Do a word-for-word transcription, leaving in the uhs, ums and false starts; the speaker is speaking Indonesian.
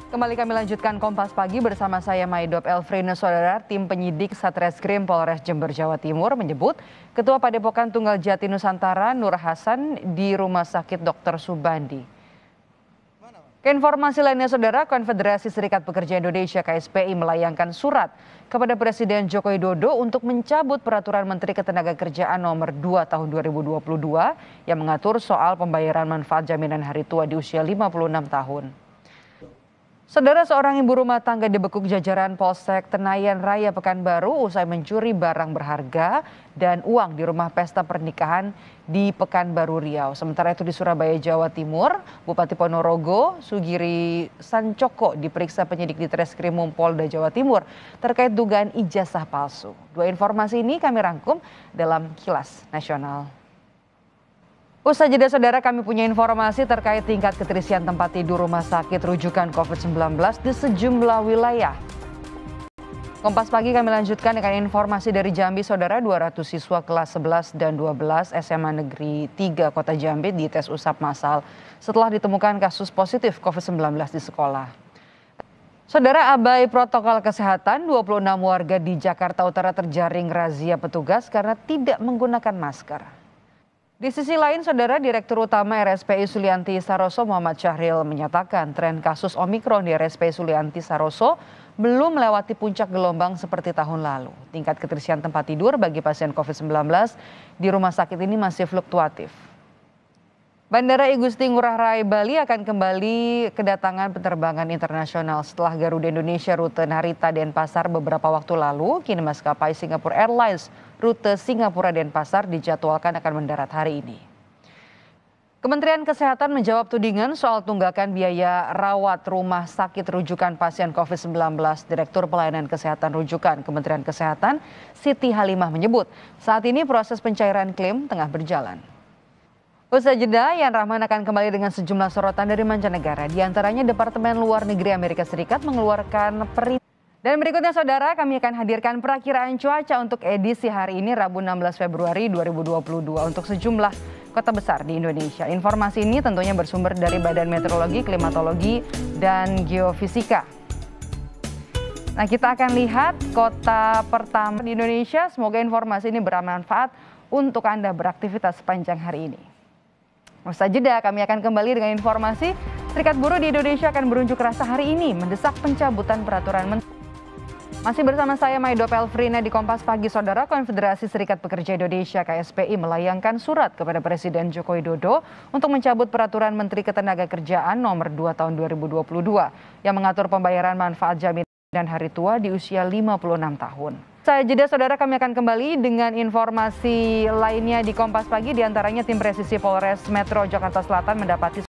Kembali kami lanjutkan Kompas Pagi bersama saya Maidop Elfrina. Saudara, tim penyidik Satreskrim Polres Jember, Jawa Timur menyebut Ketua Padepokan Tunggal Jati Nusantara Nur Hasan di Rumah Sakit dokter Subandi. Keinformasi lainnya, Saudara, Konfederasi Serikat Pekerja Indonesia K S P I melayangkan surat kepada Presiden Joko Widodo untuk mencabut Peraturan Menteri Ketenagakerjaan Nomor dua Tahun dua ribu dua puluh dua yang mengatur soal pembayaran manfaat jaminan hari tua di usia lima puluh enam tahun. Saudara, seorang ibu rumah tangga dibekuk jajaran Polsek Tenayan Raya Pekanbaru usai mencuri barang berharga dan uang di rumah pesta pernikahan di Pekanbaru Riau. Sementara itu di Surabaya, Jawa Timur, Bupati Ponorogo Sugiri Sancoko diperiksa penyidik di Treskrimum Polda Jawa Timur terkait dugaan ijazah palsu. Dua informasi ini kami rangkum dalam Kilas Nasional. Usai jeda, Saudara, kami punya informasi terkait tingkat keterisian tempat tidur rumah sakit rujukan covid sembilan belas di sejumlah wilayah. Kompas Pagi kami lanjutkan dengan informasi dari Jambi, Saudara. dua ratus siswa kelas sebelas dan dua belas S M A Negeri tiga Kota Jambi dites usap massal setelah ditemukan kasus positif covid sembilan belas di sekolah. Saudara, abai protokol kesehatan, dua puluh enam warga di Jakarta Utara terjaring razia petugas karena tidak menggunakan masker. Di sisi lain, Saudara, Direktur Utama R S P I Sulianti Saroso Muhammad Syahril menyatakan tren kasus Omikron di R S P I Sulianti Saroso belum melewati puncak gelombang seperti tahun lalu. Tingkat keterisian tempat tidur bagi pasien covid sembilan belas di rumah sakit ini masih fluktuatif. Bandara I Gusti Ngurah Rai Bali akan kembali kedatangan penerbangan internasional setelah Garuda Indonesia rute Narita Denpasar beberapa waktu lalu. Kini maskapai Singapore Airlines rute Singapura Denpasar dijadwalkan akan mendarat hari ini. Kementerian Kesehatan menjawab tudingan soal tunggakan biaya rawat rumah sakit rujukan pasien covid sembilan belas. Direktur Pelayanan Kesehatan Rujukan Kementerian Kesehatan Siti Halimah menyebut saat ini proses pencairan klaim tengah berjalan. Usai jeda, Yan Rahman akan kembali dengan sejumlah sorotan dari mancanegara. Di antaranya Departemen Luar Negeri Amerika Serikat mengeluarkan perintah. Dan berikutnya, Saudara, kami akan hadirkan perakiraan cuaca untuk edisi hari ini Rabu enam belas Februari dua ribu dua puluh dua untuk sejumlah kota besar di Indonesia. Informasi ini tentunya bersumber dari Badan Meteorologi, Klimatologi, dan Geofisika. Nah, kita akan lihat kota pertama di Indonesia. Semoga informasi ini bermanfaat untuk Anda beraktivitas sepanjang hari ini. Usai jeda, kami akan kembali dengan informasi Serikat Buruh di Indonesia akan berunjuk rasa hari ini mendesak pencabutan peraturan menteri. Masih bersama saya Maidop Elfrina di Kompas Pagi, Saudara. Konfederasi Serikat Pekerja Indonesia K S P I melayangkan surat kepada Presiden Joko Widodo untuk mencabut peraturan Menteri Ketenagakerjaan Nomor dua Tahun dua ribu dua puluh dua yang mengatur pembayaran manfaat jaminan hari tua di usia lima puluh enam tahun. Saya jeda, Saudara, kami akan kembali dengan informasi lainnya di Kompas Pagi. Di antaranya tim presisi Polres Metro Jakarta Selatan mendapati